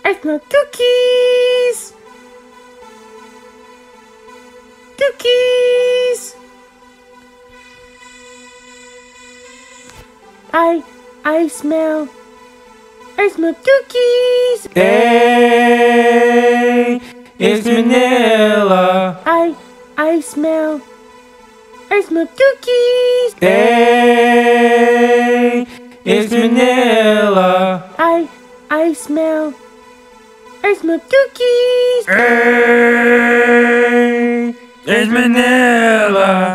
I smell cookies. Cookies. I smell cookies. A is vanilla. I smell cookies. A is vanilla. I smell cookies. A is vanilla.